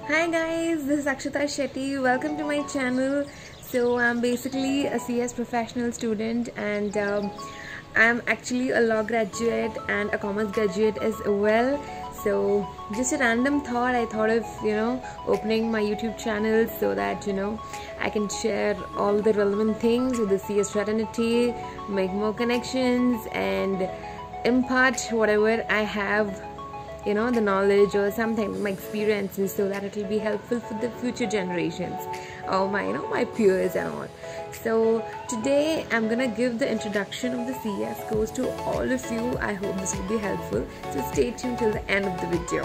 Hi guys, this is Akshita Shetty. Welcome to my channel. So I'm basically a CS professional student and I'm actually a law graduate and a commerce graduate as well. So just a random thought, I thought of opening my YouTube channel so that I can share all the relevant things with the CS fraternity, make more connections and impart whatever I have, the knowledge or something, my experiences, so that it will be helpful for the future generations or my peers and all. So today I'm gonna give the introduction of the CS course to all of you. I hope this will be helpful, so stay tuned till the end of the video.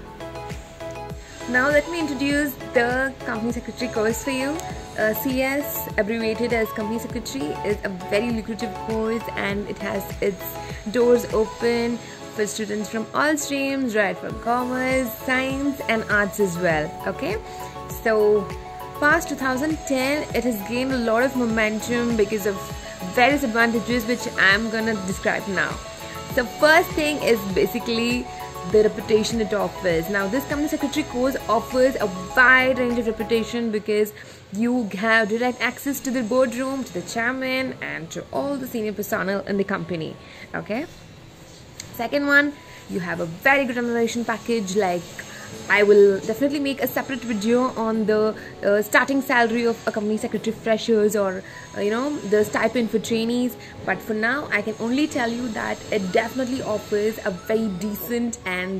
Now let me introduce the Company Secretary course for you. CS, abbreviated as Company Secretary, is a very lucrative course and it has its doors open for students from all streams, right from commerce, science and arts as well. Okay, so past 2010 it has gained a lot of momentum because of various advantages which I'm gonna describe now. The first thing is basically the reputation it offers. Now this Company Secretary course offers a wide range of reputation because you have direct access to the boardroom, to the chairman and to all the senior personnel in the company. Okay, second one, you have a very good remuneration package. Like, I will definitely make a separate video on the starting salary of a company secretary freshers or the stipend for trainees, but for now I can only tell you that it definitely offers a very decent and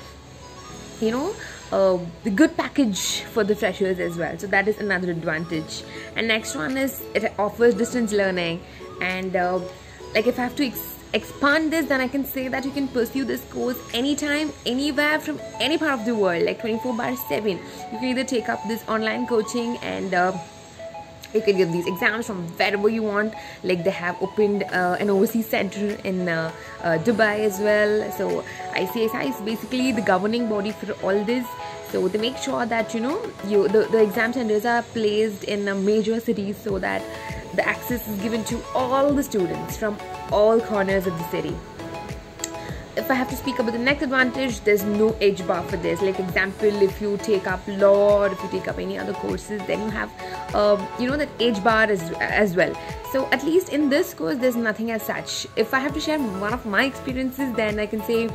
the good package for the freshers as well. So that is another advantage. And next one is it offers distance learning, and like if I have to expand this, then I can say that you can pursue this course anytime, anywhere, from any part of the world, like 24/7. You can either take up this online coaching and you can give these exams from wherever you want. Like they have opened an overseas center in Dubai as well. So ICSI is basically the governing body for all this. So they make sure that the exam centers are placed in major cities so that the access is given to all the students from all corners of the city. If I have to speak about the next advantage, there's no age bar for this. Like example, if you take up law or if you take up any other courses, then you have that age bar as well. So at least in this course there's nothing as such. If I have to share one of my experiences, then I can say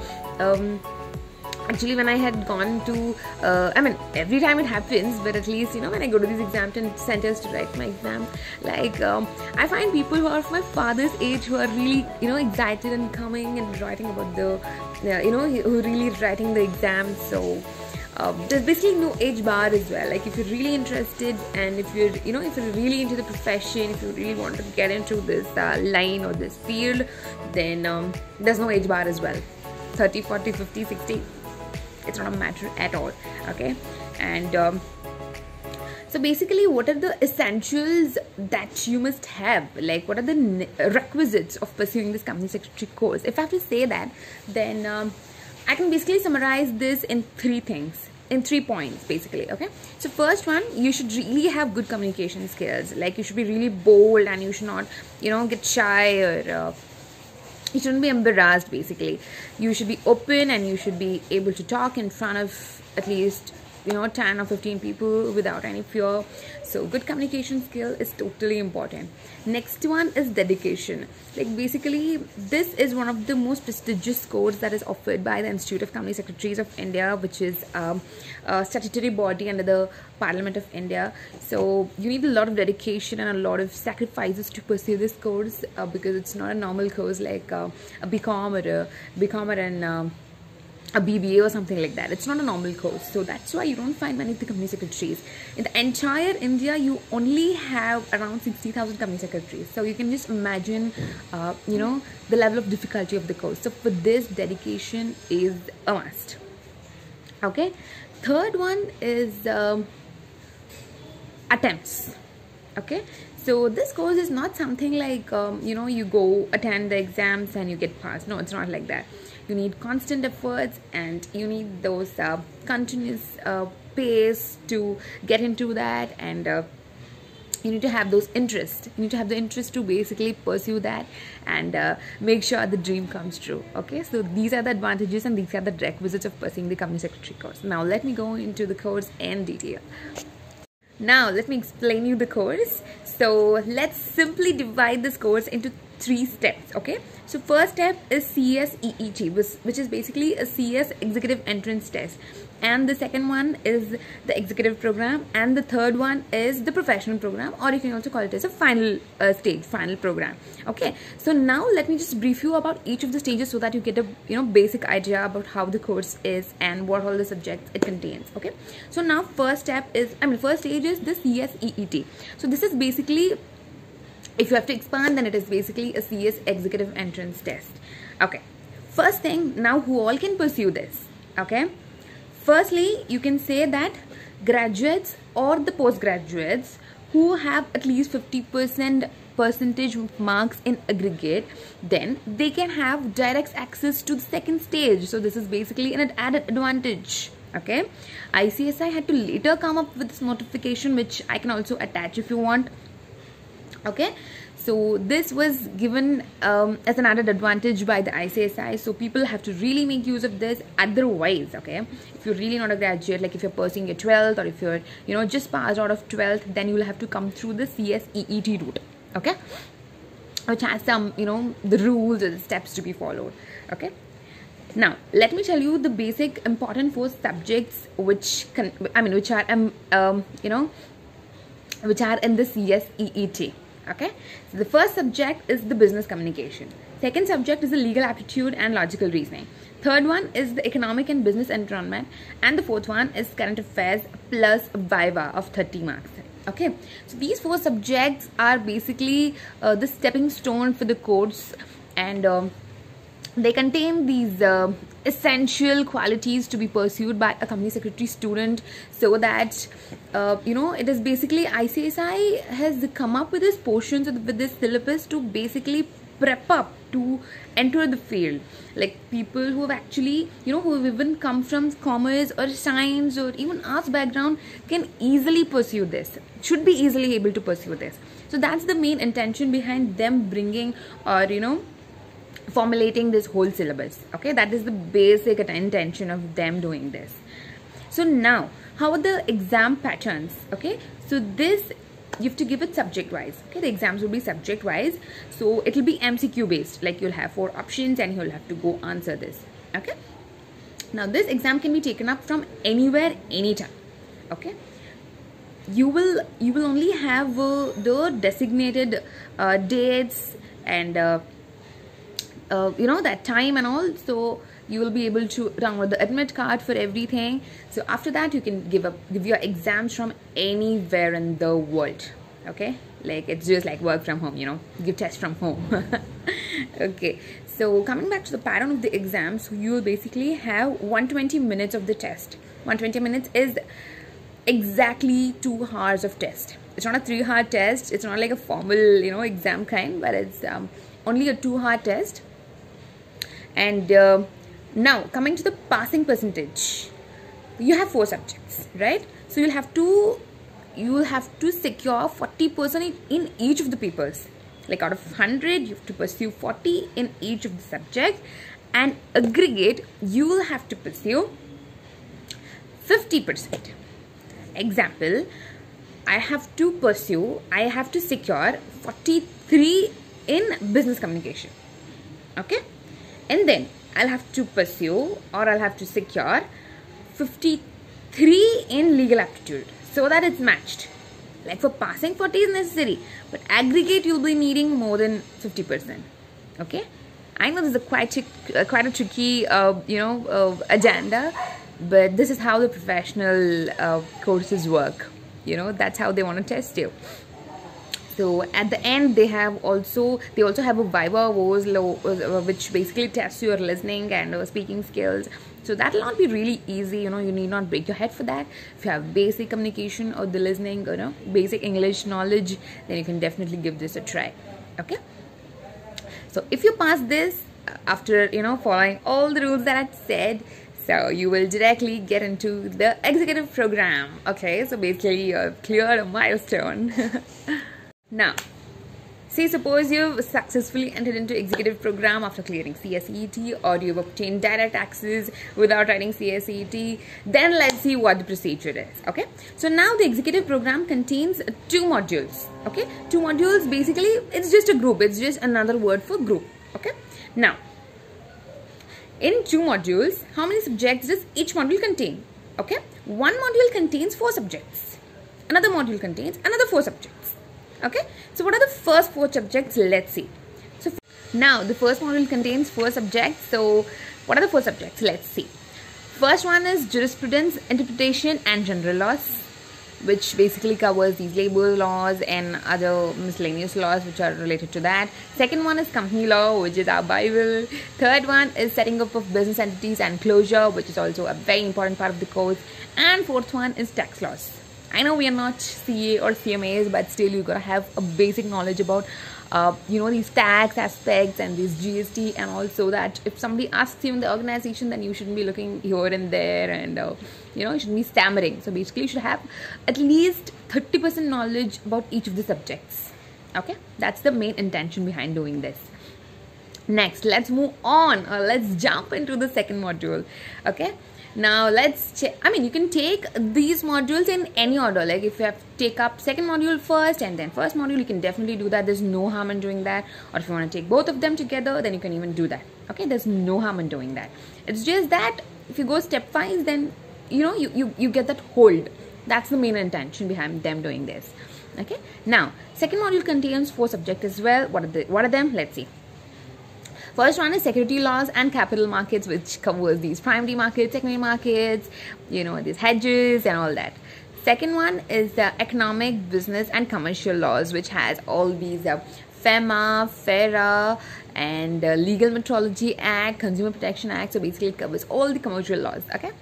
actually when I had gone to every time it happens, but at least when I go to these exam centers to write my exam, like I find people who are of my father's age who are really excited and coming and writing about the who are really writing the exam. So there's basically no age bar as well. Like if you're really interested and if you're if you're really into the profession, if you really want to get into this line or this field, then there's no age bar as well. 30, 40, 50, 60, it's not a matter at all. Okay, and so basically what are the essentials that you must have, like what are the requisites of pursuing this company secretary course? If I have to say that, then I can basically summarize this in three points basically. Okay, so first one, you should really have good communication skills. Like you should be really bold and you should not get shy or you shouldn't be embarrassed. Basically you should be open and you should be able to talk in front of at least 10 or 15 people without any fear. So good communication skill is totally important. Next one is dedication. Like basically this is one of the most prestigious course that is offered by the Institute of Company Secretaries of India, which is a statutory body under the Parliament of India. So you need a lot of dedication and a lot of sacrifices to pursue this course because it's not a normal course like a BCom or an a BBA or something like that. It's not a normal course, so that's why you don't find many of the company secretaries. In the entire India, you only have around 60,000 company secretaries. So you can just imagine, the level of difficulty of the course. So for this, dedication is a must. Okay, third one is attempts. Okay, so this course is not something like you go attend the exams and you get passed. No, it's not like that. You need constant efforts and you need those continuous pace to get into that, and you need to have those interests. You need to have the interest to basically pursue that and make sure the dream comes true. Okay, so these are the advantages and these are the requisites of pursuing the company secretary course. Now let me go into the course in detail. Now let me explain you the course. So let's simply divide this course into 3 steps. Okay, so first step is CSEET, which is basically a CS executive entrance test, and the second one is the executive program, and the third one is the professional program, or you can also call it as a final stage, final program. Okay, so now let me just brief you about each of the stages so that you get a basic idea about how the course is and what all the subjects it contains. Okay, so now first stage is the CSEET. So this is basically, if you have to expand, then it is basically a CS executive entrance test. Okay, first thing, now who all can pursue this? Okay, firstly, you can say that graduates or the postgraduates who have at least 50% percentage marks in aggregate, then they can have direct access to the second stage. So this is basically an added advantage. Okay, ICSI had to later come up with this notification, which I can also attach if you want. Okay, so this was given as an added advantage by the ICSI, so people have to really make use of this. Otherwise, okay, if you're really not a graduate, like if you're pursuing your 12th, or if you're just passed out of 12th, then you will have to come through the CSEET route. Okay, which has some the rules or the steps to be followed. Okay, now let me tell you the basic important 4 subjects which are in the CSEET. Okay, so the first subject is the business communication. Second subject is the legal aptitude and logical reasoning. Third one is the economic and business environment, and the fourth one is current affairs plus Viva of 30 marks. Okay, so these 4 subjects are basically the stepping stone for the course, and they contain these essential qualities to be pursued by a company secretary student, so that it is basically ICSI has come up with this portions with this syllabus to basically prep up to enter the field. Like people who have actually who have even come from commerce or science or even arts background can easily pursue this, should be easily able to pursue this. So that's the main intention behind them bringing or formulating this whole syllabus. Okay, that is the basic intention of them doing this. So now, how are the exam patterns? Okay, so this you have to give it subject wise. Okay, the exams will be subject wise, so it will be MCQ based, like you'll have 4 options and you'll have to go answer this. Okay, now this exam can be taken up from anywhere, anytime. Okay, you will only have the designated dates and that time and all, so you will be able to download the admit card for everything. So after that, you can give your exams from anywhere in the world. Okay, like it's just like work from home, give tests from home. Okay, so coming back to the pattern of the exams, so you will basically have 120 minutes of the test. 120 minutes is exactly 2 hours of test. It's not a 3-hour test, it's not like a formal exam kind, but it's only a 2-hour test. And now coming to the passing percentage, you have 4 subjects, right? So you will have to secure 40% in each of the papers. Like out of 100, you have to pursue 40 in each of the subjects, and aggregate you will have to pursue 50%. Example, I have to secure 43 in business communication. Okay, and then I'll have to pursue, or I'll have to secure 53 in legal aptitude, so that it's matched. Like for passing, 40 is necessary, but aggregate you'll be needing more than 50%. Okay, I know this is quite a tricky agenda, but this is how the professional courses work. That's how they want to test you. So at the end, they also have a Viva which basically tests your listening and speaking skills. So that will not be really easy. You need not break your head for that. If you have basic communication or the listening, basic English knowledge, then you can definitely give this a try. Okay. So if you pass this after following all the rules that I said, So you will directly get into the executive program. Okay, so basically you've cleared a milestone. Now, say suppose you've successfully entered into executive program after clearing CSET, or you've obtained direct access without writing CSET. Then let's see what the procedure is. Okay, so now the executive program contains 2 modules. Okay, 2 modules, basically it's just a group, it's just another word for group. Okay, now in 2 modules, how many subjects does each module contain? Okay, one module contains 4 subjects, another module contains another 4 subjects. Okay, so what are the first 4 subjects? Let's see. So now the first module contains 4 subjects. So what are the 4 subjects? Let's see. First one is jurisprudence, interpretation and general laws, which basically covers these labor laws and other miscellaneous laws which are related to that. Second one is company law, which is our Bible. Third one is setting up of business entities and closure, which is also a very important part of the course. And fourth one is tax laws. I know we are not CA or CMAs, but still you gotta have a basic knowledge about these tax aspects and these GST, and also that if somebody asks you in the organization, then you shouldn't be looking here and there, and you shouldn't be stammering. So basically you should have at least 30% knowledge about each of the subjects. Okay, that's the main intention behind doing this. Next, let's move on, or let's jump into the second module. Okay, now let's check. I mean, you can take these modules in any order. Like if you have to take up second module first and then first module, you can definitely do that. There's no harm in doing that. Or if you want to take both of them together, then you can even do that. Okay, there's no harm in doing that. It's just that if you go stepwise, then you get that hold. That's the main intention behind them doing this. Okay, now second module contains 4 subjects as well. What are them? Let's see. First one is security laws and capital markets, which covers these primary markets, secondary markets, these hedges and all that. Second one is the economic, business and commercial laws, which has all these FEMA, FERA and Legal Metrology Act, Consumer Protection Act. So basically it covers all the commercial laws. Okay.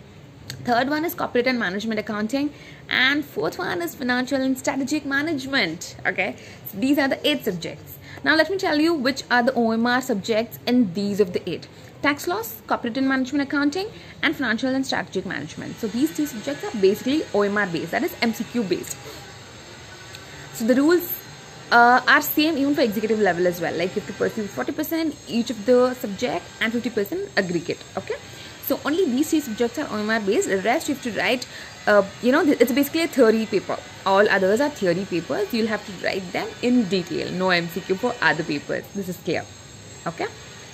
Third one is corporate and management accounting, and fourth one is financial and strategic management. Okay, so these are the 8 subjects. Now let me tell you which are the OMR subjects in these of the 8. Tax laws, corporate and management accounting and financial and strategic management. So these 3 subjects are basically OMR based, that is MCQ based. So the rules are same even for executive level as well, like you have to pursue 40% each of the subject and 50% aggregate. Okay, so only these 3 subjects are OMR based. The rest you have to write, it's basically a theory paper. All others are theory papers. You'll have to write them in detail. No MCQ for other papers. This is clear. Okay.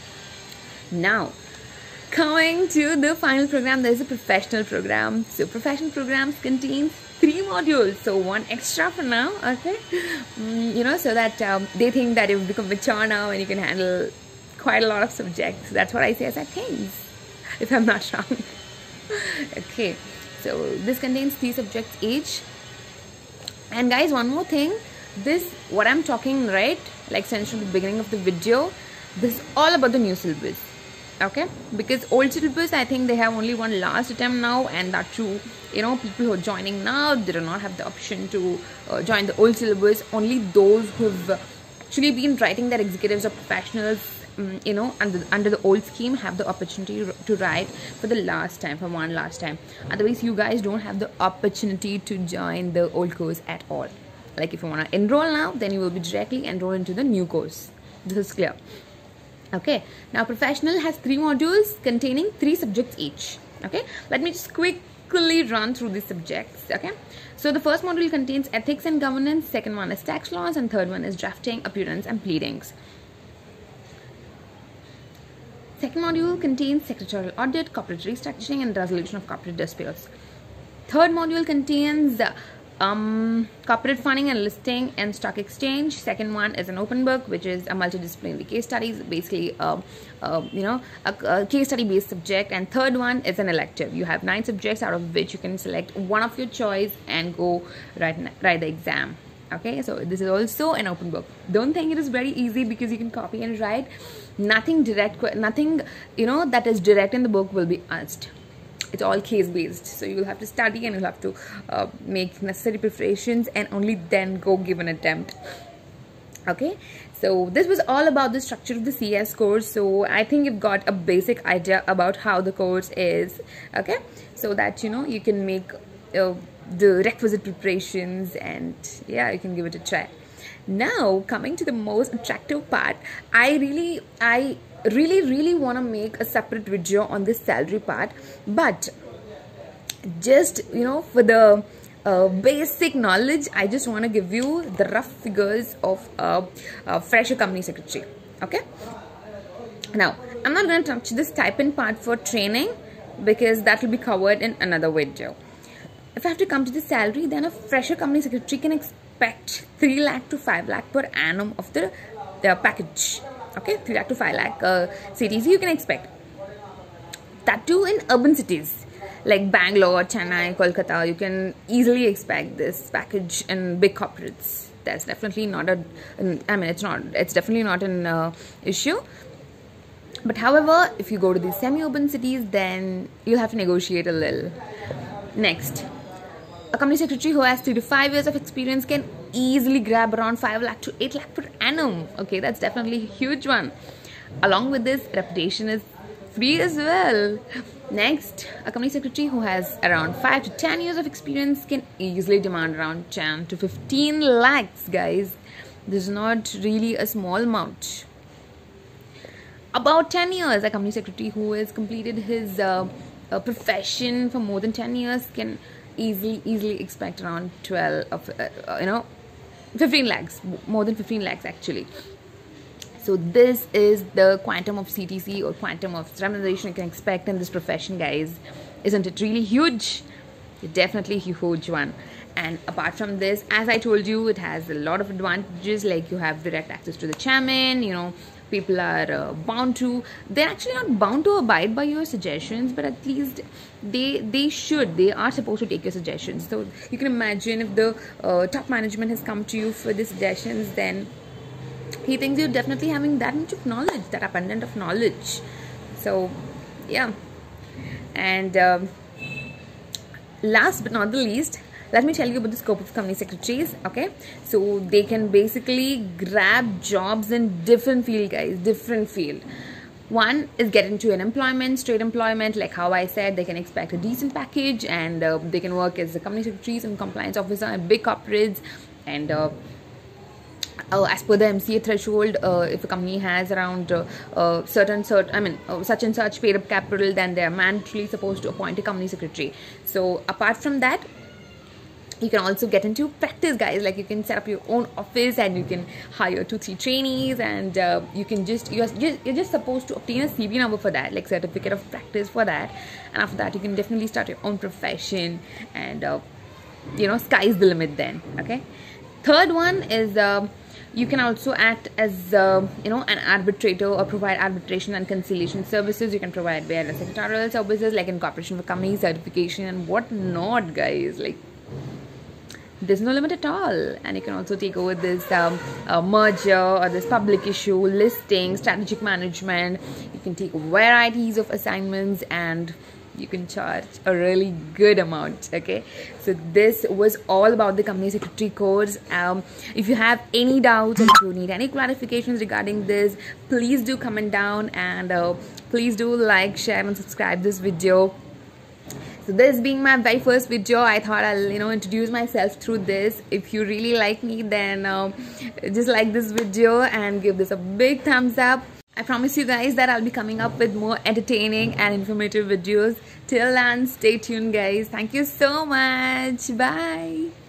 Now, coming to the final program, there is a professional program. So professional programs contains 3 modules. So 1 extra for now. Okay. So that they think that you've become mature now and you can handle quite a lot of subjects. That's what I say as I think, if I'm not wrong. Okay, so this contains 3 subjects each. And guys, one more thing, what I'm talking, right, like since from the beginning of the video, this is all about the new syllabus. Okay, because old syllabus, I think they have only one last attempt now, and that too, people who are joining now, they do not have the option to join the old syllabus. Only those who have actually been writing their executives or professionals under the old scheme have the opportunity to write for the last time, for one last time. Otherwise you guys don't have the opportunity to join the old course at all. Like if you want to enroll now, then you will be directly enrolled into the new course. This is clear. Okay, now professional has 3 modules containing 3 subjects each. Okay, let me just quickly run through these subjects. Okay, so the first module contains ethics and governance, second one is tax laws, and third one is drafting, appearance and pleadings. Second module contains secretarial audit, corporate restructuring and resolution of corporate disputes. Third module contains corporate funding and listing and stock exchange. Second one is an open book, which is a multidisciplinary case studies, basically a case study based subject. And third one is an elective. You have 9 subjects, out of which you can select one of your choice and go write the exam. Okay, so this is also an open book. Don't think it is very easy, because you can copy and write. Nothing direct, nothing that is direct in the book will be asked. It's all case based, so you will have to study and you'll have to make necessary preparations and only then go give an attempt. Okay, So this was all about the structure of the CS course. So I think you've got a basic idea about how the course is, okay, so that you can make the requisite preparations, and yeah, you can give it a try. Now coming to the most attractive part, I really want to make a separate video on this salary part, but just for the basic knowledge, I just want to give you the rough figures of a fresher company secretary. Okay, now I'm not going to touch the stipend part for training because that will be covered in another video. If I have to come to the salary, then a fresher company secretary can expect 3 lakh to 5 lakh per annum of the package. Okay, 3 lakh to 5 lakh CTC you can expect. That too in urban cities like Bangalore, Chennai, Kolkata. You can easily expect this package in big corporates. That's definitely not it's definitely not an issue. But however, if you go to these semi-urban cities, then you'll have to negotiate a little. Next, a company secretary who has 3 to 5 years of experience can easily grab around 5 lakh to 8 lakh per annum. Okay, that's definitely a huge one. Along with this, reputation is free as well. Next, a company secretary who has around 5 to 10 years of experience can easily demand around 10 to 15 lakhs, guys. This is not really a small amount. About 10 years, a company secretary who has completed his profession for more than 10 years can easily expect around 15 lakhs, more than 15 lakhs actually. So this is the quantum of CTC or quantum of remuneration you can expect in this profession, guys. Isn't it really huge? Definitely a huge one. And apart from this, as I told you, it has a lot of advantages, like you have direct access to the chairman. People are bound to, they're actually not bound to abide by your suggestions, but at least they are supposed to take your suggestions. So you can imagine if the top management has come to you for the suggestions, then he thinks you're definitely having that much of knowledge, that abundant of knowledge. So yeah. And last but not the least, let me tell you about the scope of company secretaries. Okay, so they can basically grab jobs in different field, guys, different field. One is get into an employment, straight employment, like how I said, they can expect a decent package, and they can work as a company secretaries and compliance officer in big corporates. And as per the MCA threshold, if a company has around such and such paid up capital, then they are mandatorily supposed to appoint a company secretary. So apart from that, you can also get into practice, guys. Like you can set up your own office and you can hire 2-3 trainees, and you're just supposed to obtain a CV number for that, like certificate of practice for that. And after that, you can definitely start your own profession, and sky's the limit then. Okay. Third one is you can also act as an arbitrator or provide arbitration and conciliation services. You can provide various secretarial services like incorporation for company, certification, and whatnot, guys. Like there's no limit at all. And you can also take over this merger or this public issue, listing, strategic management. You can take varieties of assignments, and you can charge a really good amount. Okay, so this was all about the company secretary course. If you have any doubts or if you need any clarifications regarding this, please do comment down, and please do like, share, and subscribe this video. So this being my very first video, I thought I'll introduce myself through this. If you really like me, then just like this video and give this a big thumbs up. I promise you guys that I'll be coming up with more entertaining and informative videos. Till then, stay tuned, guys. Thank you so much. Bye.